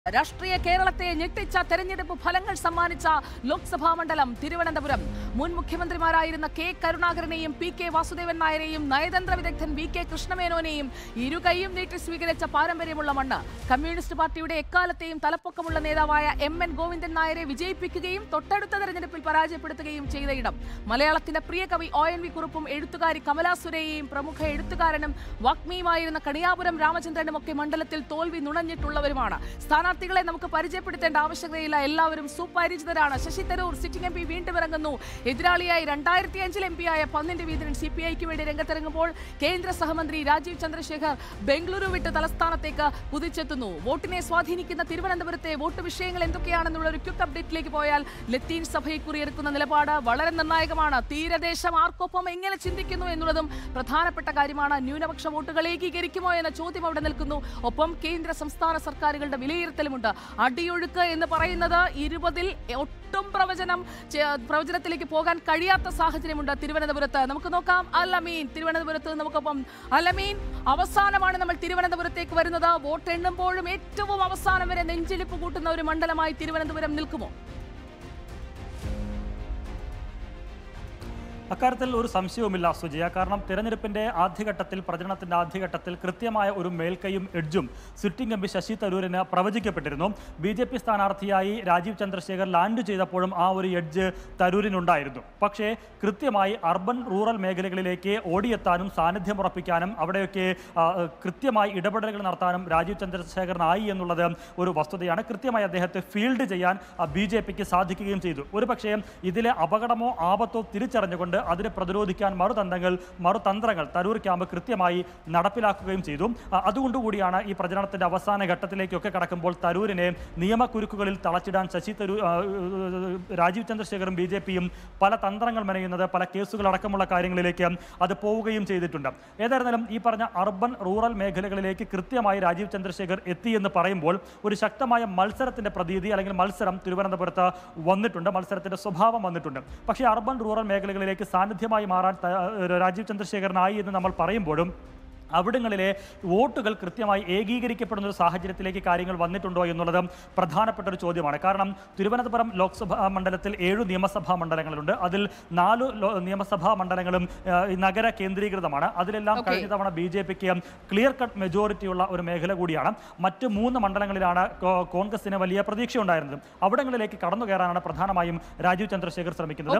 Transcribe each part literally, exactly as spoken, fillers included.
രാഷ്ട്രീയ കേരളത്തെ ഞെട്ടിച്ച തെരഞ്ഞെടുപ്പ് ഫലങ്ങൾ സമ്മാനിച്ച ലോക്സഭാ മണ്ഡലം തിരുവനന്തപുരം. മുൻ മുഖ്യമന്ത്രിമാരായിരുന്ന കെ കരുണാകരനെയും പി കെ വാസുദേവൻ നായരെയും നയതന്ത്ര വിദഗ്ധൻ വി കെ കൃഷ്ണമേനോനെയും ഇരുകൈയും നീട്ടി സ്വീകരിച്ച പാരമ്പര്യമുള്ള മണ്ണ്. കമ്മ്യൂണിസ്റ്റ് പാർട്ടിയുടെ എക്കാലത്തെയും തലപ്പൊക്കമുള്ള നേതാവായ എം എൻ ഗോവിന്ദൻ നായരെ വിജയിപ്പിക്കുകയും തൊട്ടടുത്ത തെരഞ്ഞെടുപ്പിൽ പരാജയപ്പെടുത്തുകയും ചെയ്ത ഇടം. മലയാളത്തിന്റെ പ്രിയ കവി ഒ എൻ വി കുറുപ്പും എഴുത്തുകാരി കമലാ സുരയ്യയും പ്രമുഖ എഴുത്തുകാരനും വാഗ്മിയുമായിരുന്ന കണിയാപുരം രാമചന്ദ്രനും ഒക്കെ മണ്ഡലത്തിൽ തോൽവി നുണഞ്ഞിട്ടുള്ളവരുമാണ്. സ്ഥാനാർത്ഥികളെ നമുക്ക് പരിചയപ്പെടുത്തേണ്ട ആവശ്യകതയില്ല, എല്ലാവരും സുപരിചിതരാണ്. Shashi Tharoor sitting M P വീണ്ടും ഇറങ്ങുന്നു. എതിരാളിയായി രണ്ടായിരത്തി അഞ്ചിൽ എം പി ആയ പന്നിന്റെ വീതരൻ സി പി ഐക്ക് വേണ്ടി രംഗത്തിറങ്ങുമ്പോൾ കേന്ദ്ര സഹമന്ത്രി രാജീവ് ചന്ദ്രശേഖർ ബംഗളൂരു വിട്ട് തലസ്ഥാനത്തേക്ക് കുതിച്ചെത്തുന്നു. വോട്ടിനെ സ്വാധീനിക്കുന്ന തിരുവനന്തപുരത്തെ വോട്ട് വിഷയങ്ങൾ എന്തൊക്കെയാണെന്നുള്ള ഒരു ക്വിക്ക് അപ്ഡേറ്റിലേക്ക് പോയാൽ ലത്തീൻ സഭയെ കുറിയെടുക്കുന്ന നിലപാട് വളരെ നിർണായകമാണ്. തീരദേശം ആർക്കൊപ്പം എങ്ങനെ ചിന്തിക്കുന്നു എന്നുള്ളതും പ്രധാനപ്പെട്ട കാര്യമാണ്. ന്യൂനപക്ഷ വോട്ടുകൾ ഏകീകരിക്കുമോ എന്ന ചോദ്യം അവിടെ നിൽക്കുന്നു. ഒപ്പം കേന്ദ്ര സംസ്ഥാന സർക്കാരുകളുടെ വിലയിരുത്തലുമുണ്ട്. അടിയൊഴുക്ക് എന്ന് പറയുന്നത് ഇരുപതിൽ ഒട്ടും പ്രവചനം പ്രവചനത്തിലേക്ക് പോകാൻ കഴിയാത്ത സാഹചര്യമുണ്ട് തിരുവനന്തപുരത്ത്. നമുക്ക് നോക്കാം. അലമീൻ തിരുവനന്തപുരത്ത് നമുക്കൊപ്പം. അലമീൻ, അവസാനമാണ് നമ്മൾ തിരുവനന്തപുരത്തേക്ക് വരുന്നത്. വോട്ട് എണ്ണുമ്പോഴും ഏറ്റവും അവസാനം വരെ നെഞ്ചിലിപ്പ് കൂട്ടുന്ന ഒരു മണ്ഡലമായി തിരുവനന്തപുരം നിൽക്കുമോ? അക്കാര്യത്തിൽ ഒരു സംശയവുമില്ല സുജയ. കാരണം തിരഞ്ഞെടുപ്പിന്റെ ആദ്യഘട്ടത്തിൽ, പ്രചരണത്തിന്റെ ആദ്യഘട്ടത്തിൽ കൃത്യമായ ഒരു മേൽക്കൈയും എഡ്ജും സിറ്റിംഗ് എം പി ശശി തരൂരിന് പ്രവചിക്കപ്പെട്ടിരുന്നു. ബി ജെ പി സ്ഥാനാർത്ഥിയായി രാജീവ് ചന്ദ്രശേഖർ ലാൻഡ് ചെയ്തപ്പോഴും ആ ഒരു എഡ്ജ് തരൂരിനുണ്ടായിരുന്നു. പക്ഷേ കൃത്യമായി അർബൻ റൂറൽ മേഖലകളിലേക്ക് ഓടിയെത്താനും സാന്നിധ്യം ഉറപ്പിക്കാനും അവിടെയൊക്കെ കൃത്യമായി ഇടപെടലുകൾ നടത്താനും രാജീവ് ചന്ദ്രശേഖരനായി എന്നുള്ളത് ഒരു വസ്തുതയാണ്. കൃത്യമായി അദ്ദേഹത്തെ ഫീൽഡ് ചെയ്യാൻ ബി ജെ പിക്ക് സാധിക്കുകയും ചെയ്തു. ഒരു പക്ഷേ ഇതിലെ അപകടമോ ആപത്തോ തിരിച്ചറിഞ്ഞുകൊണ്ട് അതിനെ പ്രതിരോധിക്കാൻ മറുതന്ത്രങ്ങൾ മറുതന്ത്രങ്ങൾ തരൂർ ക്യാമ്പ് കൃത്യമായി നടപ്പിലാക്കുകയും ചെയ്തു. അതുകൊണ്ടുകൂടിയാണ് ഈ പ്രചരണത്തിന്റെ അവസാന ഘട്ടത്തിലേക്കൊക്കെ കടക്കുമ്പോൾ തരൂരിനെ നിയമക്കുരുക്കുകളിൽ തളച്ചിടാൻ ശശി തരൂർ രാജീവ് ചന്ദ്രശേഖറും ബി ജെ പിയും പല തന്ത്രങ്ങൾ മെനയുന്നത്, പല കേസുകൾ അടക്കമുള്ള കാര്യങ്ങളിലേക്ക് അത് പോവുകയും ചെയ്തിട്ടുണ്ട്. ഏതായിരുന്നാലും ഈ പറഞ്ഞ അർബൻ റൂറൽ മേഖലകളിലേക്ക് കൃത്യമായി രാജീവ് ചന്ദ്രശേഖർ എത്തിയെന്ന് പറയുമ്പോൾ ഒരു ശക്തമായ മത്സരത്തിന്റെ പ്രതീതി അല്ലെങ്കിൽ മത്സരം തിരുവനന്തപുരത്ത് വന്നിട്ടുണ്ട്, മത്സരത്തിന്റെ സ്വഭാവം വന്നിട്ടുണ്ട്. പക്ഷേ അർബൻ റൂറൽ മേഖലകളിലേക്ക് സാന്നിധ്യമായി മാറാൻ രാജീവ് ചന്ദ്രശേഖരനായി എന്ന് നമ്മൾ പറയുമ്പോഴും അവിടങ്ങളിലെ വോട്ടുകൾ കൃത്യമായി ഏകീകരിക്കപ്പെടുന്ന ഒരു സാഹചര്യത്തിലേക്ക് കാര്യങ്ങൾ വന്നിട്ടുണ്ടോ എന്നുള്ളത് പ്രധാനപ്പെട്ട ഒരു ചോദ്യമാണ്. കാരണം തിരുവനന്തപുരം ലോക്സഭാ മണ്ഡലത്തിൽ ഏഴു നിയമസഭാ മണ്ഡലങ്ങളുണ്ട്. അതിൽ നാല് നിയമസഭാ മണ്ഡലങ്ങളും നഗര കേന്ദ്രീകൃതമാണ്. അതിലെല്ലാം കഴിഞ്ഞ തവണ ബി ജെ പിക്ക് ക്ലിയർ കട്ട് മെജോറിറ്റിയുള്ള ഒരു മേഖല കൂടിയാണ്. മറ്റ് മൂന്ന് മണ്ഡലങ്ങളിലാണ് കോൺഗ്രസിന് വലിയ പ്രതീക്ഷ ഉണ്ടായിരുന്നത്. അവിടങ്ങളിലേക്ക് കടന്നു കയറാനാണ് പ്രധാനമായും രാജീവ് ചന്ദ്രശേഖർ ശ്രമിക്കുന്നത്.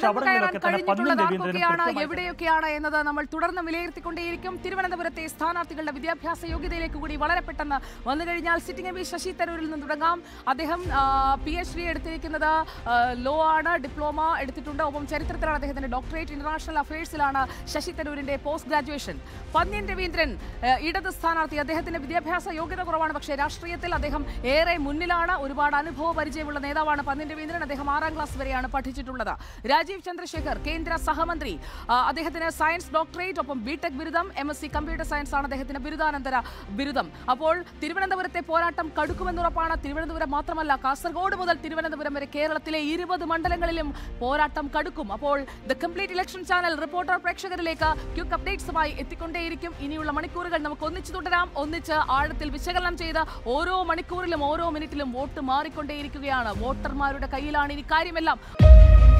എവിടെയൊക്കെയാണ് എന്നത് നമ്മൾ തുടർന്ന് വിലയിരുത്തിക്കൊണ്ടേയിരിക്കും. തിരുവനന്തപുരം സ്ഥാനാർത്ഥികളുടെ വിദ്യാഭ്യാസ യോഗ്യതയിലേക്ക് കൂടി വളരെ പെട്ടെന്ന് വന്നു കഴിഞ്ഞാൽ സിറ്റിംഗ് എം പി ശശി തരൂരിൽ നിന്ന് തുടങ്ങാം. അദ്ദേഹം പി എച്ച് ഡി എടുത്തിരിക്കുന്നത് ലോ ആണ്, ഡിപ്ലോമ എടുത്തിട്ടുണ്ട്. ഒപ്പം ചരിത്രത്തിലാണ് അദ്ദേഹത്തിന്റെ ഡോക്ടറേറ്റ്. ഇന്റർനാഷണൽ അഫയേഴ്സിലാണ് ശശി തരൂരിന്റെ പോസ്റ്റ് ഗ്രാജുവേഷൻ. പന്ന്യൻ രവീന്ദ്രൻ ഇടത് സ്ഥാനാർത്ഥി. അദ്ദേഹത്തിന്റെ വിദ്യാഭ്യാസ യോഗ്യത കുറവാണ്, പക്ഷേ രാഷ്ട്രീയത്തിൽ അദ്ദേഹം ഏറെ മുന്നിലാണ്. ഒരുപാട് അനുഭവ പരിചയമുള്ള നേതാവാണ് പന്ന്യൻ രവീന്ദ്രൻ. അദ്ദേഹം ആറാം ക്ലാസ് വരെയാണ് പഠിച്ചിട്ടുള്ളത്. രാജീവ് ചന്ദ്രശേഖർ കേന്ദ്ര സഹമന്ത്രി. അദ്ദേഹത്തിന് സയൻസ് ഡോക്ടറേറ്റ്, ഒപ്പം ബി ടെക് ബിരുദം. M S C computer science ആണ് അദ്ദേഹത്തിന്റെ ബിരുദാനന്തര ബിരുദം. അപ്പോൾ തിരുവനന്തപുരത്തെ പോരാട്ടം കടുക്കുമെന്നുറപ്പാണ്. തിരുവനന്തപുരം മാത്രമല്ല, കാസർഗോഡ് മുതൽ തിരുവനന്തപുരം വരെ കേരളത്തിലെ ഇരുപത് മണ്ഡലങ്ങളിലും പോരാട്ടം കടുക്കും. അപ്പോൾ the complete election channel reporter പ്രേക്ഷകരിലേക്ക് ക്വിക്ക് അപ്ഡേറ്റ്സുമായി എത്തിക്കൊണ്ടേയിരിക്കും. ഇനിയുള്ള മണിക്കൂറുകൾ നമുക്ക് ഒന്നിച്ച് തുടരാം. ഒന്നിച്ച് ആഴത്തിൽ വിശകലനം ചെയ്ത് ഓരോ മണിക്കൂറിലും ഓരോ മിനിറ്റിലും വോട്ട് മാറിക്കൊണ്ടേയിരിക്കുകയാണ്. വോട്ടർമാരുടെ കയ്യിലാണ് ഇനി കാര്യമെല്ലാം.